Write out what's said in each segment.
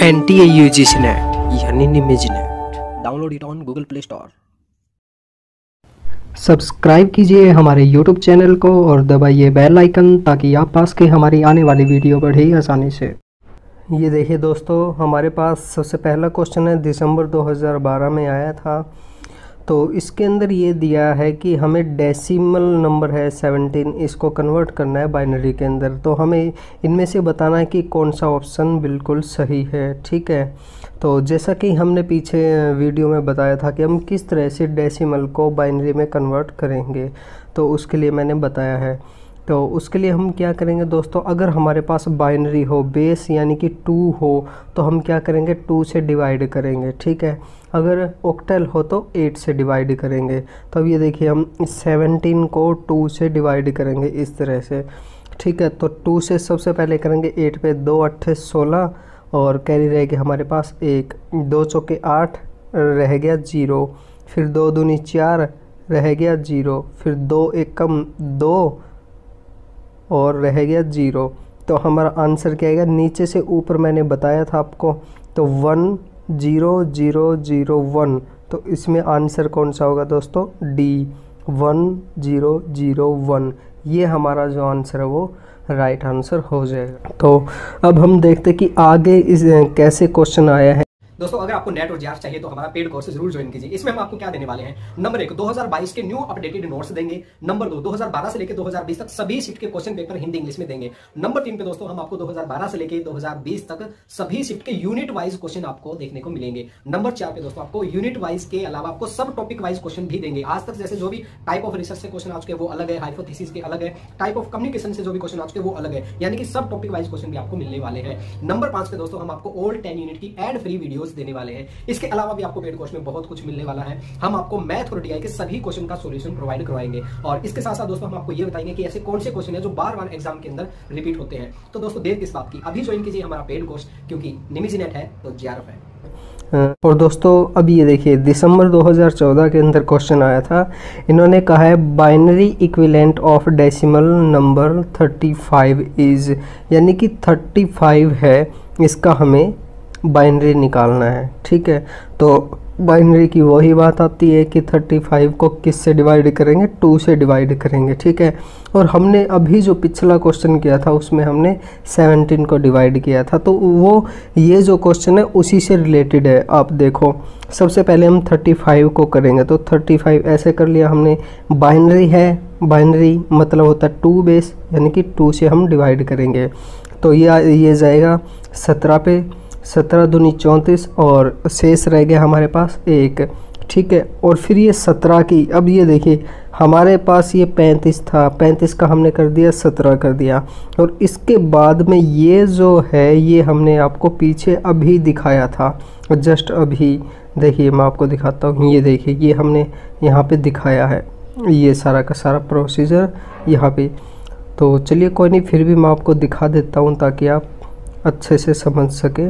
NTA-UGC net यानी निमिज net. Download it on Google Play Store. Subscribe कीजिए हमारे YouTube चैनल को और दबाइए बेल आइकन ताकि आप पास के हमारी आने वाली वीडियो बढ़े आसानी से। ये देखिए दोस्तों, हमारे पास सबसे पहला क्वेश्चन है, दिसंबर 2012 में आया था। तो इसके अंदर ये दिया है कि हमें डेसिमल नंबर है 17, इसको कन्वर्ट करना है बाइनरी के अंदर। तो हमें इनमें से बताना है कि कौन सा ऑप्शन बिल्कुल सही है। ठीक है, तो जैसा कि हमने पीछे वीडियो में बताया था कि हम किस तरह से डेसिमल को बाइनरी में कन्वर्ट करेंगे, तो उसके लिए मैंने बताया है। तो उसके लिए हम क्या करेंगे दोस्तों, अगर हमारे पास बाइनरी हो, बेस यानी कि 2 हो, तो हम क्या करेंगे, 2 से डिवाइड करेंगे। ठीक है, अगर ऑक्टल हो तो 8 से डिवाइड करेंगे। तो अब ये देखिए, हम 17 को 2 से डिवाइड करेंगे इस तरह से। ठीक है, तो 2 से सबसे पहले करेंगे 8 पे 2 8 16 और कैरी रहेगी हमारे पास 1, 2 चौके 8 रह गया 0, फिर 2 दूनी 4 रह गया 0, फिर 2 एकम 2 और रह गया 0। तो हमारा आंसर क्या आएगा, नीचे से ऊपर मैंने बताया था आपको, तो 1 0 0 0 1। तो इसमें आंसर कौन सा होगा दोस्तों, डी 1 0 0 1। ये हमारा जो आंसर है वो राइट आंसर हो जाएगा। तो अब हम देखते कि आगे इस कैसे क्वेश्चन आया है। दोस्तों, अगर आपको नेट और जीआरएफ चाहिए तो हमारा पेड कोर्स जरूर ज्वाइन कीजिए। इसमें हम आपको क्या देने वाले हैं, नंबर 1 2022 के न्यू अपडेटेड नोट्स देंगे। नंबर 2 2012 से लेकर 2020 तक सभी शिफ्ट के क्वेश्चन पेपर हिंदी इंग्लिश में देंगे। नंबर 3 पे दोस्तों हम आपको 2012 से लेकर 2020 तक सभी शिफ्ट के यूनिट वाइज क्वेश्चन आपको देखने को मिलेंगे। नंबर 4 पे दोस्तों आपको यूनिट वाइज के अलावा आपको सब टॉपिक वाइज क्वेश्चन भी देंगे। आज तक जैसे जो भी टाइप ऑफ रिसर्च से क्वेश्चन आ चुके हैं वो अलग है, हाइपोथेसिस के अलग है, टाइप ऑफ कम्युनिकेशन से जो भी क्वेश्चन आ चुके हैं वो अलग है, यानी कि सब टॉपिक वाइज क्वेश्चन भी आपको मिलने वाले हैं। नंबर 5 पे दोस्तों हम आपको ऑल 10 यूनिट की एड फ्री वीडियोस देने वाले हैं। इसके अलावा भी आपको पेड कोर्स में बहुत कुछ मिलने वाला है। हम आपको मैथ और डीआई के सभी क्वेश्चन का सॉल्यूशन प्रोवाइड करवाएंगे और इसके साथ साथ दोस्तों हम आपको ये बताएंगे कि ऐसे कौन से क्वेश्चन है जो बार-बार एग्जाम के अंदर रिपीट होते हैं। तो दोस्तों देर किस बात की, अभी ज्वाइन कीजिए हमारा पेड कोर्स, क्योंकि निमिज नेट है तो जीआरएफ है। और दोस्तों अब ये देखिए, दिसंबर 2014 के अंदर क्वेश्चन आया था। इन्होंने कहा है binary equivalent of decimal number 35 is, यानी कि 35 है, इसका हमें बाइनरी निकालना है। ठीक है, तो बाइनरी की वही बात आती है कि 35 को किस से डिवाइड करेंगे, 2 से डिवाइड करेंगे। ठीक है, और हमने अभी जो पिछला क्वेश्चन किया था उसमें हमने 17 को डिवाइड किया था, तो वो ये जो क्वेश्चन है उसी से रिलेटेड है। आप देखो, सबसे पहले हम 35 को करेंगे, तो 35 ऐसे कर लिया हमने। बाइनरी है, बाइनरी मतलब होता है 2 बेस, यानी कि 2 से हम डिवाइड करेंगे। तो ये जाएगा 17 पे, 17 दूनी 34 और शेष रह गया हमारे पास 1। ठीक है, और फिर ये 17 की, अब ये देखिए हमारे पास ये 35 था, 35 का हमने कर दिया 17 कर दिया। और इसके बाद में ये जो है ये हमने आपको पीछे अभी दिखाया था, जस्ट अभी देखिए मैं आपको दिखाता हूँ। ये देखिए, ये हमने यहाँ पे दिखाया है, ये सारा का सारा प्रोसीजर यहाँ पे। तो चलिए कोई नहीं, फिर भी मैं आपको दिखा देता हूँ ताकि आप अच्छे से समझ सके।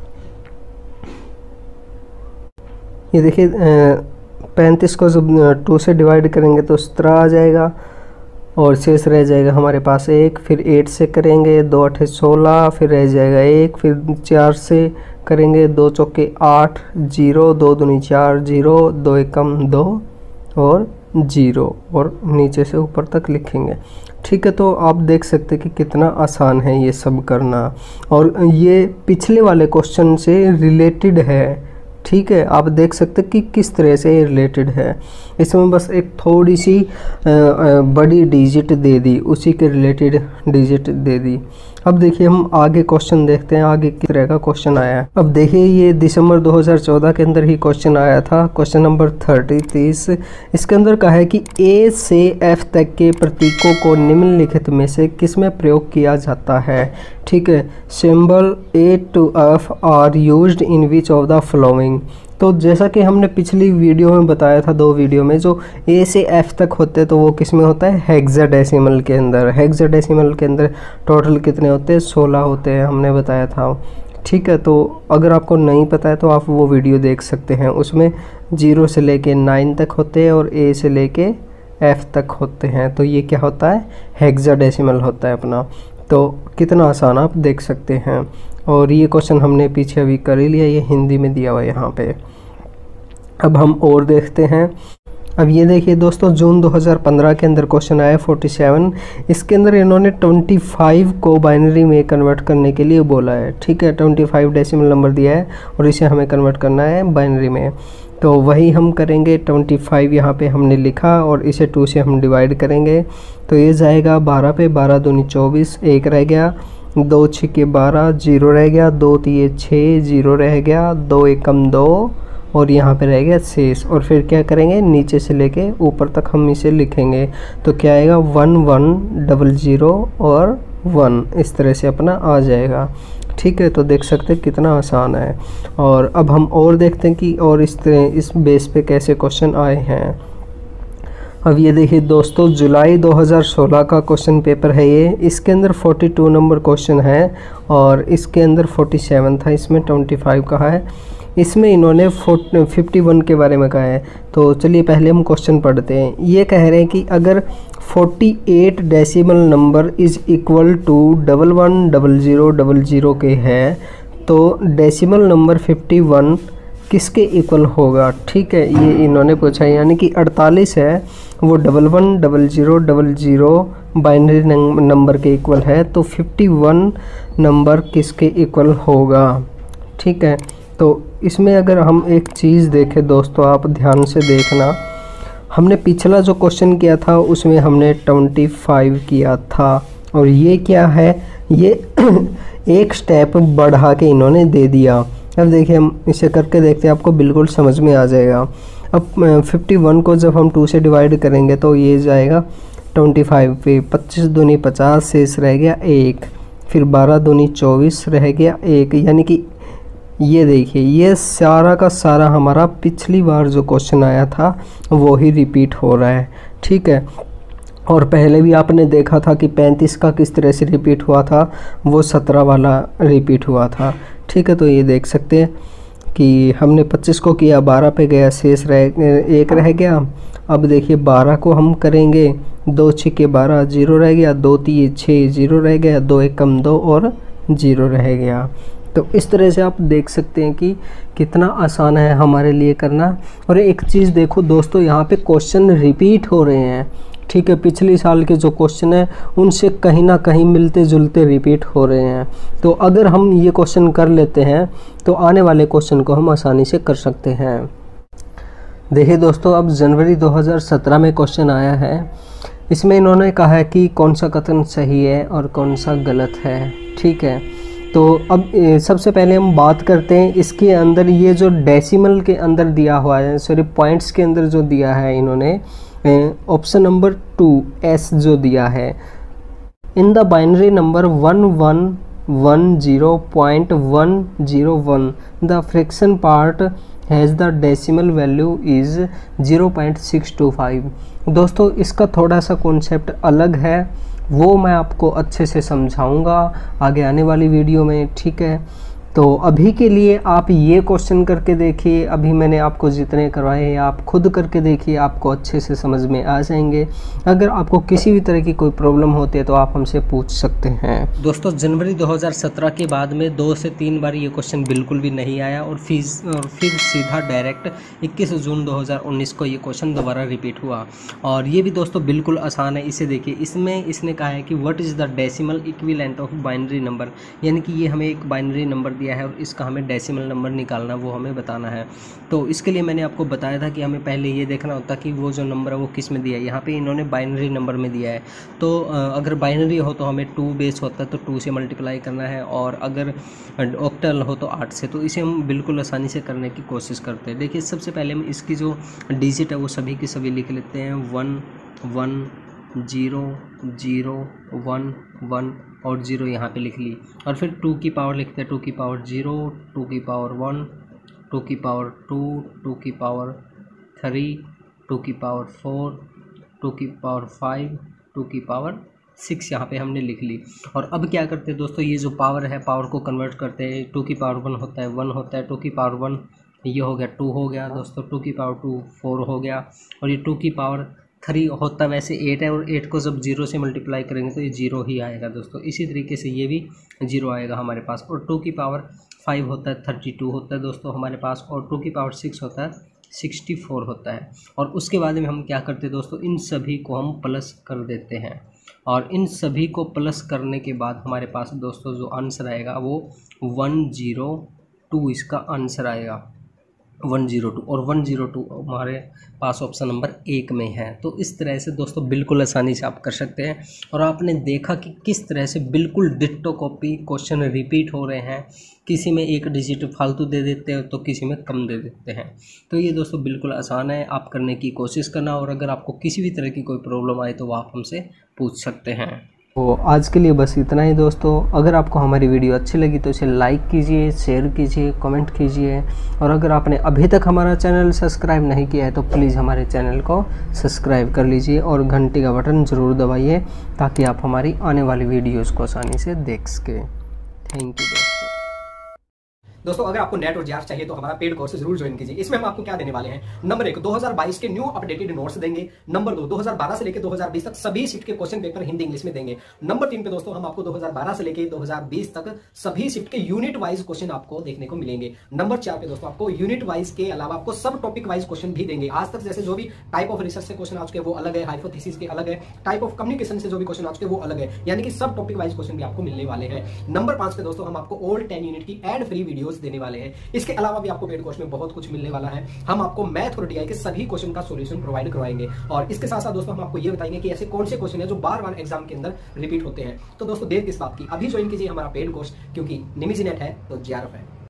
ये देखिए 35 को जब 2 से डिवाइड करेंगे तो 17 आ जाएगा और शेष रह जाएगा हमारे पास 1। फिर 8 से करेंगे 2 8 16, फिर रह जाएगा 1। फिर 4 से करेंगे 2 चौके 8 0, 2 दूनी 4 0, 2 एकम 2 और 0, और नीचे से ऊपर तक लिखेंगे। ठीक है, तो आप देख सकते हैं कि कितना आसान है ये सब करना, और ये पिछले वाले क्वेश्चन से रिलेटेड है। ठीक है, आप देख सकते हैं कि किस तरह से ये रिलेटेड है। इसमें बस एक थोड़ी सी बड़ी डिजिट दे दी, उसी के रिलेटेड डिजिट दे दी। अब देखिए हम आगे क्वेश्चन देखते हैं, आगे किस तरह का क्वेश्चन आया है। अब देखिए ये दिसंबर 2014 के अंदर ही क्वेश्चन आया था, क्वेश्चन नंबर 30। इसके अंदर कहा है कि ए से एफ तक के प्रतीकों को निम्नलिखित में से किस में प्रयोग किया जाता है। ठीक है, symbol A to F are used in which of the following. तो जैसा कि हमने पिछली वीडियो में बताया था, 2 वीडियो में, जो ए से एफ तक होते हैं तो वो किस में होता है, हेक्साडेसिमल के अंदर। हेक्साडेसिमल के अंदर टोटल कितने होते हैं, 16 होते हैं, हमने बताया था। ठीक है, तो अगर आपको नहीं पता है तो आप वो वीडियो देख सकते हैं, उसमें 0 से लेके 9 तक होते हैं और ए से लेके एफ तक होते हैं। तो ये क्या होता है, हेक्साडेसिमल होता है अपना। तो कितना आसान आप देख सकते हैं। और ये क्वेश्चन हमने पीछे अभी कर ही लिया, ये हिंदी में दिया हुआ है यहाँ पे। अब हम और देखते हैं। अब ये देखिए दोस्तों, जून 2015 के अंदर क्वेश्चन आया 47। इसके अंदर इन्होंने 25 को बाइनरी में कन्वर्ट करने के लिए बोला है। ठीक है, 25 डेसिमल नंबर दिया है और इसे हमें कन्वर्ट करना है बाइनरी में। तो वही हम करेंगे। 25 यहाँ पे हमने लिखा और इसे 2 से हम डिवाइड करेंगे। तो ये जाएगा 12 पे, 12 दूनी 24, 1 रह गया, 2 छक्के 12, 0 रह गया, 2 तिये 6, 0 रह गया, 2 एकम 2 और यहाँ पे रह गया शेष। और फिर क्या करेंगे, नीचे से लेके ऊपर तक हम इसे लिखेंगे। तो क्या आएगा 1 1 0 0 और 1, इस तरह से अपना आ जाएगा। ठीक है, तो देख सकते हैं कितना आसान है। और अब हम और देखते हैं कि और इस तरह इस बेस पे कैसे क्वेश्चन आए हैं। अब ये देखिए दोस्तों, जुलाई 2016 का क्वेश्चन पेपर है ये। इसके अंदर 42 नंबर क्वेश्चन है और इसके अंदर 47 था, इसमें 25 का है। इसमें इन्होंने 51 के बारे में कहा है। तो चलिए पहले हम क्वेश्चन पढ़ते हैं। ये कह रहे हैं कि अगर 48 decimal number is equal to 110000 के है तो डेसिमल नंबर 51 किसके इक्वल होगा। ठीक है, ये इन्होंने पूछा, यानी कि 48 है वो 110000 बाइनरी नंबर के इक्वल है, तो 51 नंबर किसके इक्वल होगा। ठीक है, तो इसमें अगर हम एक चीज़ देखें दोस्तों, आप ध्यान से देखना, हमने पिछला जो क्वेश्चन किया था उसमें हमने 25 किया था और ये क्या है, ये एक स्टेप बढ़ा के इन्होंने दे दिया। अब देखिए हम इसे करके देखते हैं, आपको बिल्कुल समझ में आ जाएगा। अब 51 को जब हम 2 से डिवाइड करेंगे तो ये जाएगा 25 पे, 25 दूनी 50, शेष रह गया 1, फिर 12 दूनी 24 रह गया 1, यानी कि ये देखिए ये सारा का सारा हमारा पिछली बार जो क्वेश्चन आया था वो ही रिपीट हो रहा है। ठीक है, और पहले भी आपने देखा था कि 35 का किस तरह से रिपीट हुआ था, वो 17 वाला रिपीट हुआ था। ठीक है, तो ये देख सकते हैं कि हमने 25 को किया, 12 पे गया, शेष एक रह गया। अब देखिए 12 को हम करेंगे, 2 छक्के 12, 0 रह गया, 2 तिये 6, 0 रह गया, 2 एकम 2 और 0 रह गया। तो इस तरह से आप देख सकते हैं कि कितना आसान है हमारे लिए करना। और एक चीज़ देखो दोस्तों, यहाँ पे क्वेश्चन रिपीट हो रहे हैं। ठीक है, पिछले साल के जो क्वेश्चन हैं उनसे कहीं ना कहीं मिलते जुलते रिपीट हो रहे हैं। तो अगर हम ये क्वेश्चन कर लेते हैं तो आने वाले क्वेश्चन को हम आसानी से कर सकते हैं। देखिए दोस्तों, अब जनवरी 2017 में क्वेश्चन आया है। इसमें इन्होंने कहा है कि कौन सा कथन सही है और कौन सा गलत है। ठीक है, तो अब सबसे पहले हम बात करते हैं इसके अंदर ये जो डेसिमल के अंदर दिया हुआ है, सॉरी पॉइंट्स के अंदर जो दिया है इन्होंने, ऑप्शन नंबर 2 एस जो दिया है, in the binary number 1110.101 the fraction part has the decimal value is 0.625। दोस्तों इसका थोड़ा सा कॉन्सेप्ट अलग है, वो मैं आपको अच्छे से समझाऊंगा आगे आने वाली वीडियो में। ठीक है, तो अभी के लिए आप ये क्वेश्चन करके देखिए। अभी मैंने आपको जितने करवाए हैं आप खुद करके देखिए, आपको अच्छे से समझ में आ जाएंगे। अगर आपको किसी भी तरह की कोई प्रॉब्लम होती है तो आप हमसे पूछ सकते हैं। दोस्तों जनवरी 2017 के बाद में 2 से 3 बार ये क्वेश्चन बिल्कुल भी नहीं आया और फिर सीधा डायरेक्ट 21 जून 2019 को ये क्वेश्चन दोबारा रिपीट हुआ। और ये भी दोस्तों बिल्कुल आसान है। इसे देखिए, इसमें इसने कहा है कि what is the decimal equivalent of binary number, यानी कि ये हमें एक बाइनरी नंबर दिया है और इसका हमें डेसिमल नंबर निकालना, वो हमें बताना है। तो इसके लिए मैंने आपको बताया था कि हमें पहले ये देखना होता कि वो जो नंबर है वो किस में दिया है। यहाँ पे इन्होंने बाइनरी नंबर में दिया है, तो अगर बाइनरी हो तो हमें 2 बेस होता है तो 2 से मल्टीप्लाई करना है, और अगर ऑक्टल हो तो 8 से। तो इसे हम बिल्कुल आसानी से करने की कोशिश करते हैं। देखिए सबसे पहले हम इसकी जो डिजिट है वो सभी की सभी लिख लेते हैं। 1 1 0 0 1 1 और 0 यहाँ पे लिख ली, और फिर 2 की पावर लिखते हैं। 2 की पावर 0, 2 की पावर 1, 2 की पावर 2, 2 की पावर 3, 2 की पावर 4, 2 की पावर 5, 2 की पावर 6 यहाँ पे हमने लिख ली। और अब क्या करते हैं दोस्तों, ये जो पावर है पावर को कन्वर्ट करते हैं। 2 की पावर 1 होता है 1 होता है, 2 की पावर 1 ये हो गया 2 हो गया दोस्तों, 2 की पावर 2 4 हो गया, और ये 2 की पावर 3 होता वैसे 8 है, और 8 को जब 0 से मल्टीप्लाई करेंगे तो ये 0 ही आएगा दोस्तों। इसी तरीके से ये भी 0 आएगा हमारे पास। और 2 की पावर 5 होता है 32 होता है दोस्तों हमारे पास, और 2 की पावर 6 होता है 64 होता है। और उसके बाद में हम क्या करते हैं दोस्तों, इन सभी को हम प्लस कर देते हैं, और इन सभी को प्लस करने के बाद हमारे पास दोस्तों जो आंसर आएगा वो 102 इसका आंसर आएगा, 102। और 102 हमारे पास ऑप्शन नंबर 1 में है। तो इस तरह से दोस्तों बिल्कुल आसानी से आप कर सकते हैं। और आपने देखा कि किस तरह से बिल्कुल डिट्टो कॉपी क्वेश्चन रिपीट हो रहे हैं, किसी में एक डिजिट फालतू दे देते हैं तो किसी में कम दे देते हैं। तो ये दोस्तों बिल्कुल आसान है, आप करने की कोशिश करना। और अगर आपको किसी भी तरह की कोई प्रॉब्लम आए तो वो आप हमसे पूछ सकते हैं। तो आज के लिए बस इतना ही दोस्तों। अगर आपको हमारी वीडियो अच्छी लगी तो इसे लाइक कीजिए, शेयर कीजिए, कमेंट कीजिए। और अगर आपने अभी तक हमारा चैनल सब्सक्राइब नहीं किया है तो प्लीज़ हमारे चैनल को सब्सक्राइब कर लीजिए और घंटी का बटन ज़रूर दबाइए ताकि आप हमारी आने वाली वीडियोज़ को आसानी से देख सकें। थैंक यू दोस्तों अगर आपको नेट और जीआरएफ चाहिए तो हमारा पेड कोर्स जरूर ज्वाइन कीजिए। इसमें हम आपको क्या देने वाले हैं, नंबर 1 2022 के न्यू अपडेटेड नोट्स देंगे। नंबर 2 2012 से लेकर 2020 तक सभी शिफ्ट के क्वेश्चन पेपर हिंदी इंग्लिश में देंगे। नंबर 3 पे दोस्तों हम आपको 2012 से लेकर 2020 तक सभी शिफ्ट के यूनिट वाइज क्वेश्चन आपको देखने को मिलेंगे। नंबर 4 पे दोस्तों आपको यूनिट वाइज के अलावा आपको सब टॉपिक वाइज क्वेश्चन भी देंगे। आज तक जैसे जो भी टाइप ऑफ रिसर्च से क्वेश्चन आ चुके वो अलग है, हाइपोथेसिस के अलग है, टाइप ऑफ कम्युनिकेशन से जो भी क्वेश्चन आ चुके वो अलग है, यानी कि सब टॉपिक वाइज क्वेश्चन भी आपको मिलने वाले हैं। नंबर 5 पे दोस्तों हम आपको ऑल 10 यूनिट की एड फ्री वीडियोस देने वाले हैं। इसके अलावा भी आपको पेड कोर्स में बहुत कुछ मिलने वाला है। हम आपको मैथ और डीआई के सभी क्वेश्चन का सॉल्यूशन प्रोवाइड करवाएंगे। और इसके साथ साथ दोस्तों हम आपको ये बताएंगे कि ऐसे कौन से क्वेश्चन है जो बार बार एग्जाम के अंदर रिपीट होते हैं। तो दोस्तों देर किस बात की, अभी ज्वाइन कीजिए हमारा पेड कोर्स, क्योंकि निमिजी नेट है तो जीआरएफ है।